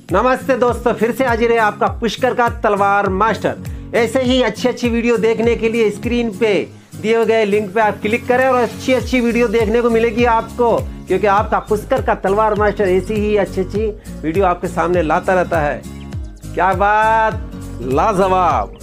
नमस्ते दोस्तों, फिर से हाजिर है आपका पुष्कर का तलवार मास्टर। ऐसे ही अच्छी वीडियो देखने के लिए स्क्रीन पे दिए गए लिंक पे आप क्लिक करें और अच्छी वीडियो देखने को मिलेगी आपको, क्योंकि आपका पुष्कर का तलवार मास्टर ऐसी ही अच्छी वीडियो आपके सामने लाता रहता है। क्या बात, लाजवाब।